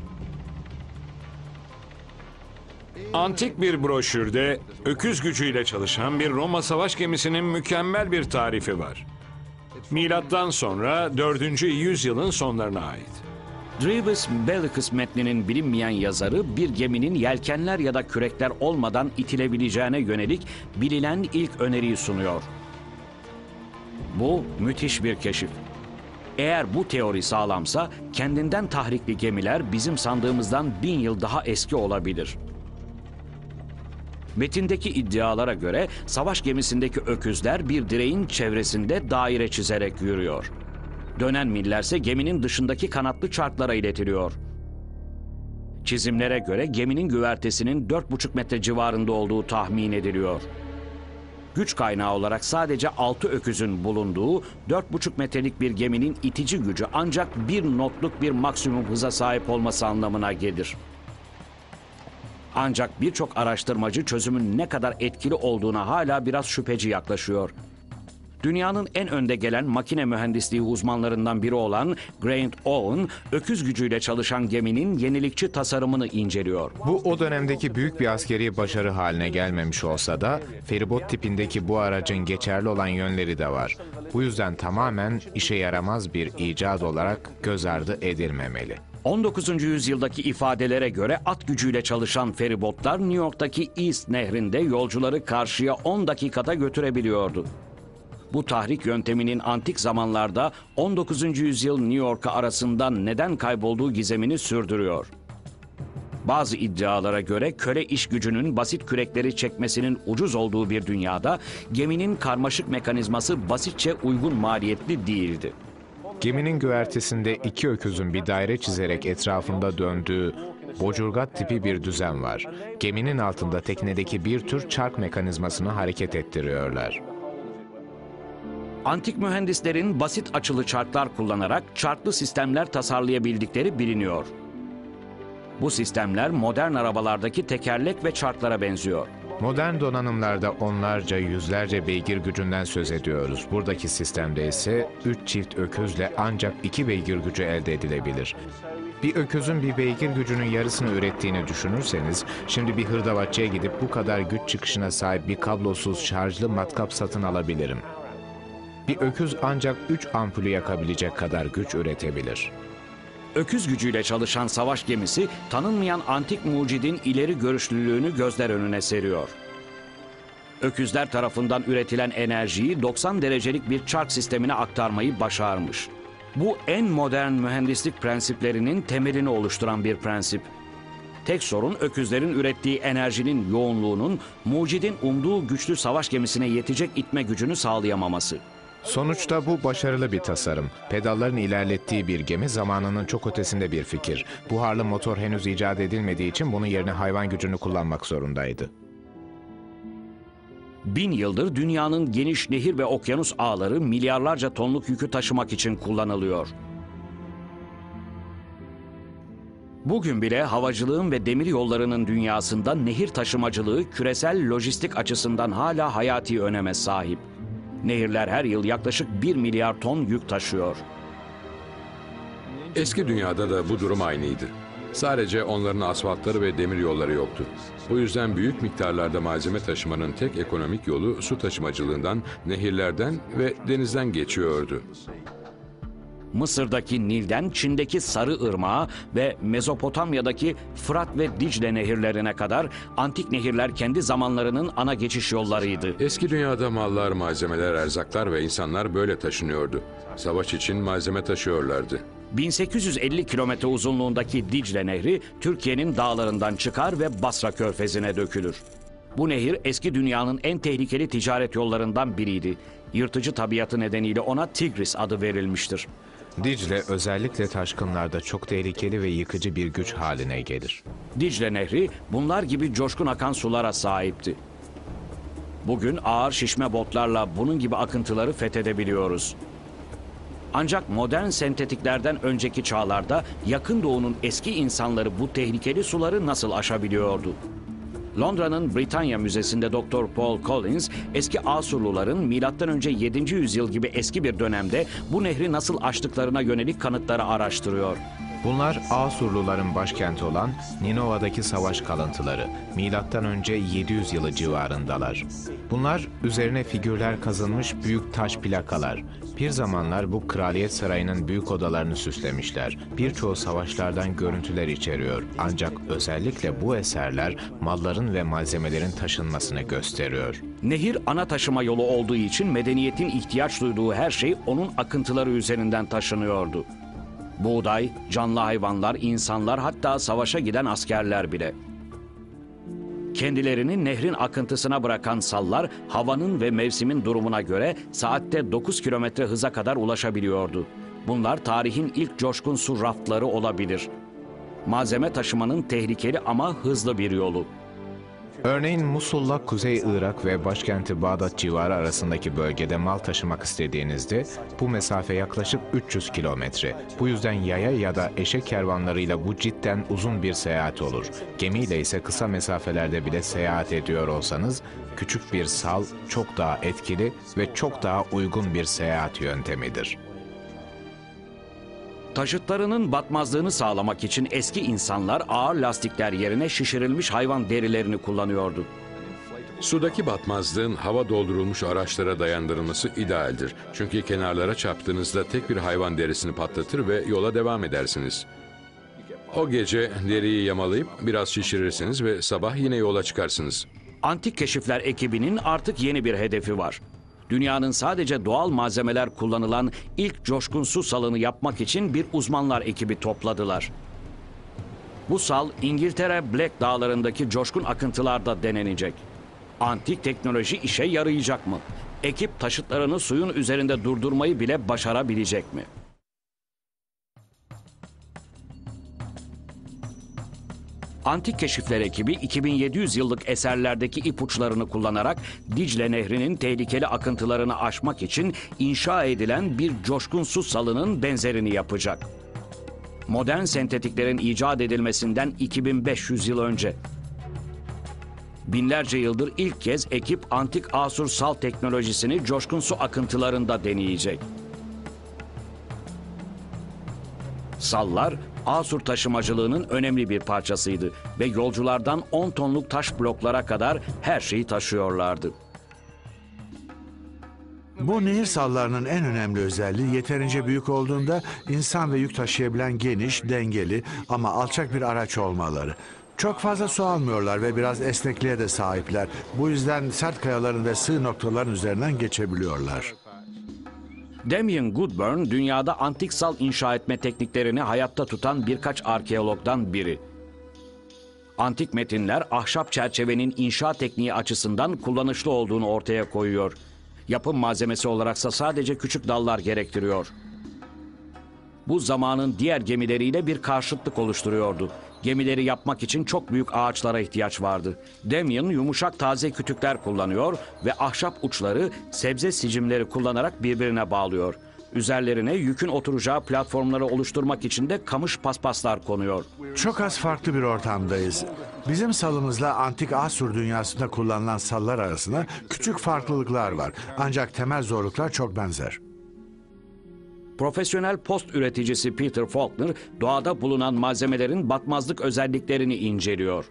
Antik bir broşürde öküz gücüyle çalışan bir Roma savaş gemisinin mükemmel bir tarifi var. milattan sonra 4. yüzyılın sonlarına ait. Drevis Bellicus metninin bilinmeyen yazarı bir geminin yelkenler ya da kürekler olmadan itilebileceğine yönelik bilinen ilk öneriyi sunuyor. Bu müthiş bir keşif. Eğer bu teori sağlamsa kendinden tahrikli gemiler bizim sandığımızdan 1000 yıl daha eski olabilir. Metindeki iddialara göre savaş gemisindeki öküzler bir direğin çevresinde daire çizerek yürüyor. Dönen millerse geminin dışındaki kanatlı çarklara iletiliyor. Çizimlere göre geminin güvertesinin 4,5 metre civarında olduğu tahmin ediliyor. Güç kaynağı olarak sadece 6 öküzün bulunduğu 4,5 metrelik bir geminin itici gücü ancak 1 knotluk bir maksimum hıza sahip olması anlamına gelir. Ancak birçok araştırmacı çözümün ne kadar etkili olduğuna hala biraz şüpheci yaklaşıyor. Dünyanın en önde gelen makine mühendisliği uzmanlarından biri olan Grant Owen, öküz gücüyle çalışan geminin yenilikçi tasarımını inceliyor. Bu o dönemdeki büyük bir askeri başarı haline gelmemiş olsa da feribot tipindeki bu aracın geçerli olan yönleri de var. Bu yüzden tamamen işe yaramaz bir icat olarak göz ardı edilmemeli. 19. yüzyıldaki ifadelere göre at gücüyle çalışan feribotlar New York'taki East Nehri'nde yolcuları karşıya 10 dakikada götürebiliyordu. Bu tahrik yönteminin antik zamanlarda 19. yüzyıl New York'a arasından neden kaybolduğu gizemini sürdürüyor. Bazı iddialara göre köle iş gücünün basit kürekleri çekmesinin ucuz olduğu bir dünyada geminin karmaşık mekanizması basitçe uygun maliyetli değildi. Geminin güvertesinde 2 öküzün bir daire çizerek etrafında döndüğü bocurgat tipi bir düzen var. Geminin altında teknedeki bir tür çark mekanizmasını hareket ettiriyorlar. Antik mühendislerin basit açılı çarklar kullanarak çarklı sistemler tasarlayabildikleri biliniyor. Bu sistemler modern arabalardaki tekerlek ve çarklara benziyor. Modern donanımlarda onlarca, yüzlerce beygir gücünden söz ediyoruz. Buradaki sistemde ise 3 çift öküzle ancak 2 beygir gücü elde edilebilir. Bir öküzün bir beygir gücünün yarısını ürettiğini düşünürseniz, şimdi bir hırdavatçıya gidip bu kadar güç çıkışına sahip bir kablosuz şarjlı matkap satın alabilirim. Bir öküz ancak 3 ampulü yakabilecek kadar güç üretebilir. Öküz gücüyle çalışan savaş gemisi tanınmayan antik mucidin ileri görüşlülüğünü gözler önüne seriyor. Öküzler tarafından üretilen enerjiyi 90 derecelik bir çark sistemine aktarmayı başarmış. Bu en modern mühendislik prensiplerinin temelini oluşturan bir prensip. Tek sorun öküzlerin ürettiği enerjinin yoğunluğunun mucidin umduğu güçlü savaş gemisine yetecek itme gücünü sağlayamaması. Sonuçta bu başarılı bir tasarım. Pedalların ilerlettiği bir gemi zamanının çok ötesinde bir fikir. Buharlı motor henüz icat edilmediği için bunun yerine hayvan gücünü kullanmak zorundaydı. 1000 yıldır dünyanın geniş nehir ve okyanus ağları milyarlarca tonluk yükü taşımak için kullanılıyor. Bugün bile havacılığın ve demir yollarının dünyasında nehir taşımacılığı küresel lojistik açısından hala hayati öneme sahip. Nehirler her yıl yaklaşık 1 milyar ton yük taşıyor. Eski dünyada da bu durum aynıydı. Sadece onların asfaltları ve demir yolları yoktu. O yüzden büyük miktarlarda malzeme taşımanın tek ekonomik yolu su taşımacılığından, nehirlerden ve denizden geçiyordu. Mısır'daki Nil'den Çin'deki Sarı Irmağı ve Mezopotamya'daki Fırat ve Dicle nehirlerine kadar antik nehirler kendi zamanlarının ana geçiş yollarıydı. Eski dünyada mallar, malzemeler, erzaklar ve insanlar böyle taşınıyordu. Savaş için malzeme taşıyorlardı. 1850 kilometre uzunluğundaki Dicle Nehri Türkiye'nin dağlarından çıkar ve Basra Körfezi'ne dökülür. Bu nehir eski dünyanın en tehlikeli ticaret yollarından biriydi. Yırtıcı tabiatı nedeniyle ona Tigris adı verilmiştir. Dicle özellikle taşkınlarda çok tehlikeli ve yıkıcı bir güç haline gelir. Dicle Nehri bunlar gibi coşkun akan sulara sahipti. Bugün ağır şişme botlarla bunun gibi akıntıları fethedebiliyoruz. Ancak modern sentetiklerden önceki çağlarda Yakın Doğu'nun eski insanları bu tehlikeli suları nasıl aşabiliyordu? Londra'nın Britanya Müzesi'nde Dr. Paul Collins, eski Asurluların M.Ö. 7. yüzyıl gibi eski bir dönemde bu nehri nasıl aştıklarına yönelik kanıtları araştırıyor. Bunlar Asurluların başkenti olan Ninova'daki savaş kalıntıları. Milattan önce 700 yılı civarındalar. Bunlar üzerine figürler kazınmış büyük taş plakalar. Bir zamanlar bu kraliyet sarayının büyük odalarını süslemişler. Birçoğu savaşlardan görüntüler içeriyor. Ancak özellikle bu eserler malların ve malzemelerin taşınmasını gösteriyor. Nehir ana taşıma yolu olduğu için medeniyetin ihtiyaç duyduğu her şey onun akıntıları üzerinden taşınıyordu. Buğday, canlı hayvanlar, insanlar, hatta savaşa giden askerler bile. Kendilerini nehrin akıntısına bırakan sallar, havanın ve mevsimin durumuna göre saatte 9 kilometre hıza kadar ulaşabiliyordu. Bunlar tarihin ilk coşkun su raftları olabilir. Malzeme taşımanın tehlikeli ama hızlı bir yolu. Örneğin Musul'la Kuzey Irak ve başkenti Bağdat civarı arasındaki bölgede mal taşımak istediğinizde bu mesafe yaklaşık 300 kilometre. Bu yüzden yaya ya da eşek kervanlarıyla bu cidden uzun bir seyahat olur. Gemiyle ise kısa mesafelerde bile seyahat ediyor olsanız küçük bir sal çok daha etkili ve çok daha uygun bir seyahat yöntemidir. Taşıtlarının batmazlığını sağlamak için eski insanlar ağır lastikler yerine şişirilmiş hayvan derilerini kullanıyordu. Sudaki batmazlığın hava doldurulmuş araçlara dayandırılması idealdir. Çünkü kenarlara çarptığınızda tek bir hayvan derisini patlatır ve yola devam edersiniz. O gece deriyi yamalayıp biraz şişirirsiniz ve sabah yine yola çıkarsınız. Antik Keşifler ekibinin artık yeni bir hedefi var. Dünyanın sadece doğal malzemeler kullanılan ilk coşkun su salını yapmak için bir uzmanlar ekibi topladılar. Bu sal İngiltere Black Dağları'ndaki coşkun akıntılarda denenecek. Antik teknoloji işe yarayacak mı? Ekip taşıtlarını suyun üzerinde durdurmayı bile başarabilecek mi? Antik Keşifler ekibi 2700 yıllık eserlerdeki ipuçlarını kullanarak Dicle Nehri'nin tehlikeli akıntılarını aşmak için inşa edilen bir coşkun su salının benzerini yapacak. Modern sentetiklerin icat edilmesinden 2500 yıl önce. Binlerce yıldır ilk kez ekip antik Asur sal teknolojisini coşkun su akıntılarında deneyecek. Sallar, Asur taşımacılığının önemli bir parçasıydı ve yolculardan 10 tonluk taş bloklara kadar her şeyi taşıyorlardı. Bu nehir sallarının en önemli özelliği yeterince büyük olduğunda insan ve yük taşıyabilen geniş, dengeli ama alçak bir araç olmaları. Çok fazla su almıyorlar ve biraz esnekliğe de sahipler. Bu yüzden sert kayaların ve sığ noktaların üzerinden geçebiliyorlar. Damien Goodburn, dünyada antik sal inşa etme tekniklerini hayatta tutan birkaç arkeologdan biri. Antik metinler ahşap çerçevenin inşa tekniği açısından kullanışlı olduğunu ortaya koyuyor. Yapım malzemesi olaraksa sadece küçük dallar gerektiriyor. Bu zamanın diğer gemileriyle bir karşıtlık oluşturuyordu. Gemileri yapmak için çok büyük ağaçlara ihtiyaç vardı. Damien yumuşak taze kütükler kullanıyor ve ahşap uçları sebze sicimleri kullanarak birbirine bağlıyor. Üzerlerine yükün oturacağı platformları oluşturmak için de kamış paspaslar konuyor. Çok az farklı bir ortamdayız. Bizim salımızla antik Asur dünyasında kullanılan sallar arasında küçük farklılıklar var. Ancak temel zorluklar çok benzer. Profesyonel post üreticisi Peter Faulkner, doğada bulunan malzemelerin batmazlık özelliklerini inceliyor.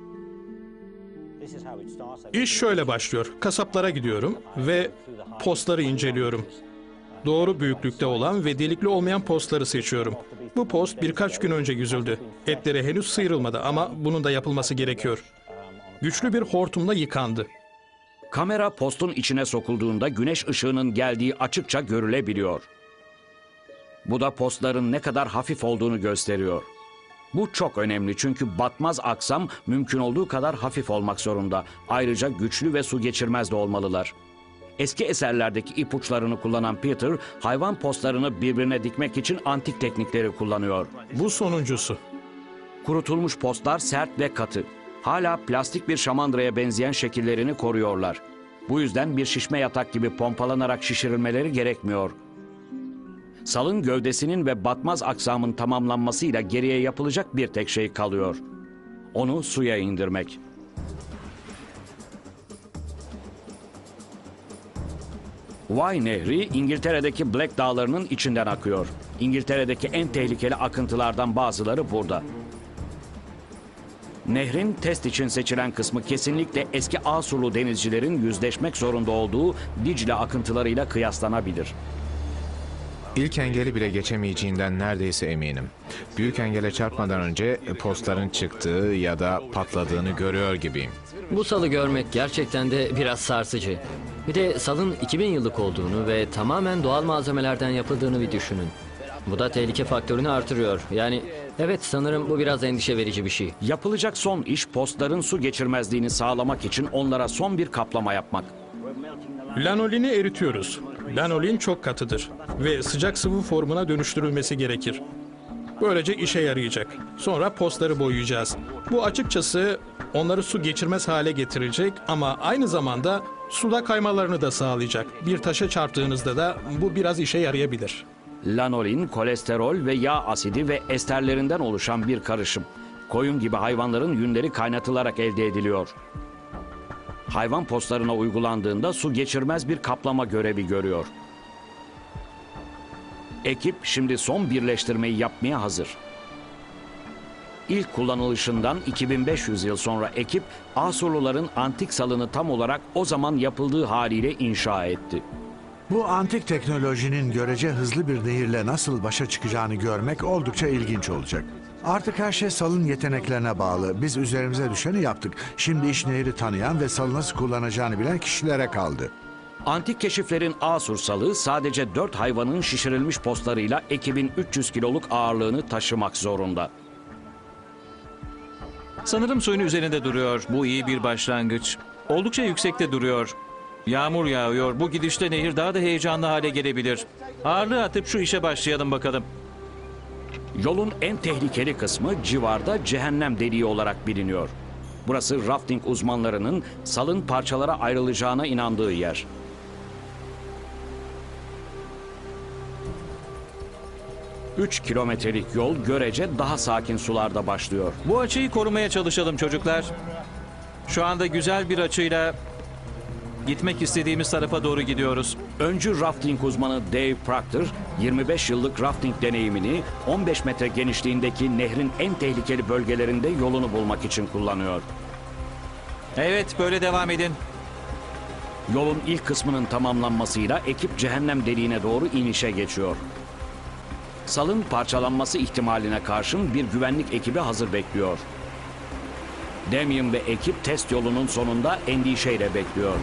İş şöyle başlıyor. Kasaplara gidiyorum ve postları inceliyorum. Doğru büyüklükte olan ve delikli olmayan postları seçiyorum. Bu post birkaç gün önce yüzüldü. Etleri henüz sıyrılmadı ama bunun da yapılması gerekiyor. Güçlü bir hortumla yıkandı. Kamera postun içine sokulduğunda güneş ışığının geldiği açıkça görülebiliyor. Bu da postların ne kadar hafif olduğunu gösteriyor. Bu çok önemli çünkü batmaz aksam mümkün olduğu kadar hafif olmak zorunda. Ayrıca güçlü ve su geçirmez de olmalılar. Eski eserlerdeki ipuçlarını kullanan Peter, hayvan postlarını birbirine dikmek için antik teknikleri kullanıyor. Bu sonuncusu. Kurutulmuş postlar sert ve katı. Hala plastik bir şamandıraya benzeyen şekillerini koruyorlar. Bu yüzden bir şişme yatak gibi pompalanarak şişirilmeleri gerekmiyor. Salın gövdesinin ve batmaz aksamın tamamlanmasıyla geriye yapılacak bir tek şey kalıyor. Onu suya indirmek. Wye Nehri İngiltere'deki Black Dağları'nın içinden akıyor. İngiltere'deki en tehlikeli akıntılardan bazıları burada. Nehrin test için seçilen kısmı kesinlikle eski Asurlu denizcilerin yüzleşmek zorunda olduğu Dicle akıntılarıyla kıyaslanabilir. İlk engeli bile geçemeyeceğinden neredeyse eminim. Büyük engele çarpmadan önce postların çıktığı ya da patladığını görüyor gibiyim. Bu salı görmek gerçekten de biraz sarsıcı. Bir de salın 2000 yıllık olduğunu ve tamamen doğal malzemelerden yapıldığını bir düşünün. Bu da tehlike faktörünü artırıyor. Yani evet, sanırım bu biraz endişe verici bir şey. Yapılacak son iş postların su geçirmezliğini sağlamak için onlara son bir kaplama yapmak. Lanolini eritiyoruz. Lanolin çok katıdır ve sıcak sıvı formuna dönüştürülmesi gerekir. Böylece işe yarayacak. Sonra postları boyayacağız. Bu açıkçası onları su geçirmez hale getirecek ama aynı zamanda suda kaymalarını da sağlayacak. Bir taşa çarptığınızda da bu biraz işe yarayabilir. Lanolin, kolesterol ve yağ asidi ve esterlerinden oluşan bir karışım. Koyun gibi hayvanların yünleri kaynatılarak elde ediliyor. Hayvan postlarına uygulandığında su geçirmez bir kaplama görevi görüyor. Ekip şimdi son birleştirmeyi yapmaya hazır. İlk kullanılışından 2500 yıl sonra ekip Asurluların antik salını tam olarak o zaman yapıldığı haliyle inşa etti. Bu antik teknolojinin görece hızlı bir nehirle nasıl başa çıkacağını görmek oldukça ilginç olacak. Artık her şey salın yeteneklerine bağlı. Biz üzerimize düşeni yaptık. Şimdi iş nehri tanıyan ve salı nasıl kullanacağını bilen kişilere kaldı. Antik keşiflerin Asur salı sadece 4 hayvanın şişirilmiş postlarıyla ekibin 300 kiloluk ağırlığını taşımak zorunda. Sanırım suyun üzerinde duruyor. Bu iyi bir başlangıç. Oldukça yüksekte duruyor. Yağmur yağıyor. Bu gidişte nehir daha da heyecanlı hale gelebilir. Ağırlığı atıp şu işe başlayalım bakalım. Yolun en tehlikeli kısmı civarda cehennem deliği olarak biliniyor. Burası rafting uzmanlarının salın parçalara ayrılacağına inandığı yer. Üç kilometrelik yol görece daha sakin sularda başlıyor. Bu açıyı korumaya çalışalım çocuklar. Şu anda güzel bir açıyla gitmek istediğimiz tarafa doğru gidiyoruz. Öncü rafting uzmanı Dave Proctor, 25 yıllık rafting deneyimini 15 metre genişliğindeki nehrin en tehlikeli bölgelerinde yolunu bulmak için kullanıyor. Evet, böyle devam edin. Yolun ilk kısmının tamamlanmasıyla ekip cehennem deliğine doğru inişe geçiyor. Salın parçalanması ihtimaline karşın bir güvenlik ekibi hazır bekliyor. Damien ve ekip test yolunun sonunda endişeyle bekliyor.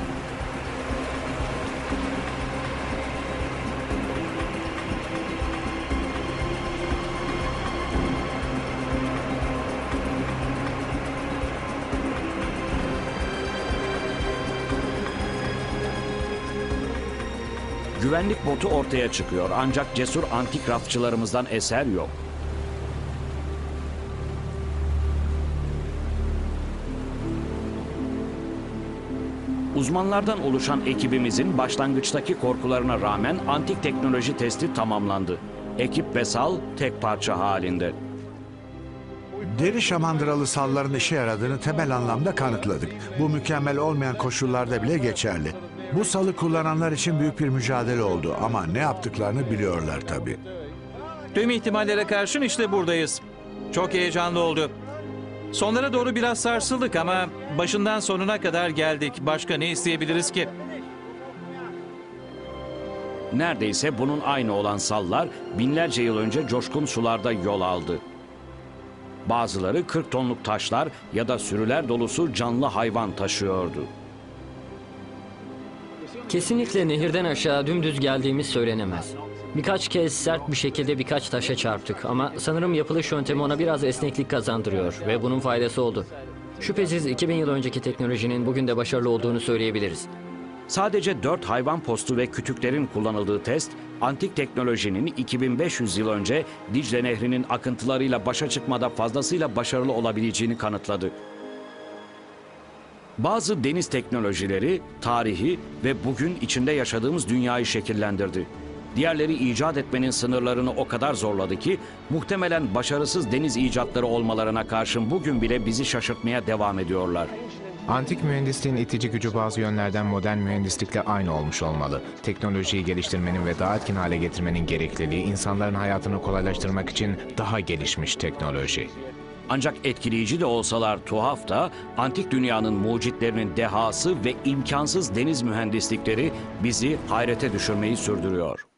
Güvenlik botu ortaya çıkıyor ancak cesur antik rafçılarımızdan eser yok. Uzmanlardan oluşan ekibimizin başlangıçtaki korkularına rağmen antik teknoloji testi tamamlandı. Ekip ve sal tek parça halinde. Deri şamandıralı salların işe yaradığını temel anlamda kanıtladık. Bu mükemmel olmayan koşullarda bile geçerli. Bu salı kullananlar için büyük bir mücadele oldu ama ne yaptıklarını biliyorlar tabii. Tüm ihtimallere karşın işte buradayız. Çok heyecanlı oldu. Sonlara doğru biraz sarsıldık ama başından sonuna kadar geldik. Başka ne isteyebiliriz ki? Neredeyse bunun aynı olan sallar binlerce yıl önce coşkun sularda yol aldı. Bazıları 40 tonluk taşlar ya da sürüler dolusu canlı hayvan taşıyordu. Kesinlikle nehirden aşağı dümdüz geldiğimiz söylenemez. Birkaç kez sert bir şekilde birkaç taşa çarptık ama sanırım yapılış yöntemi ona biraz esneklik kazandırıyor ve bunun faydası oldu. Şüphesiz 2000 yıl önceki teknolojinin bugün de başarılı olduğunu söyleyebiliriz. Sadece 4 hayvan postu ve kütüklerin kullanıldığı test, antik teknolojinin 2500 yıl önce Dicle Nehri'nin akıntılarıyla başa çıkmada fazlasıyla başarılı olabileceğini kanıtladı. Bazı deniz teknolojileri, tarihi ve bugün içinde yaşadığımız dünyayı şekillendirdi. Diğerleri icat etmenin sınırlarını o kadar zorladı ki, muhtemelen başarısız deniz icatları olmalarına karşın bugün bile bizi şaşırtmaya devam ediyorlar. Antik mühendisliğin itici gücü bazı yönlerden modern mühendislikle aynı olmuş olmalı. Teknolojiyi geliştirmenin ve daha etkin hale getirmenin gerekliliği, insanların hayatını kolaylaştırmak için daha gelişmiş teknoloji. Ancak etkileyici de olsalar tuhaf da antik dünyanın mucitlerinin dehası ve imkansız deniz mühendislikleri bizi hayrete düşürmeyi sürdürüyor.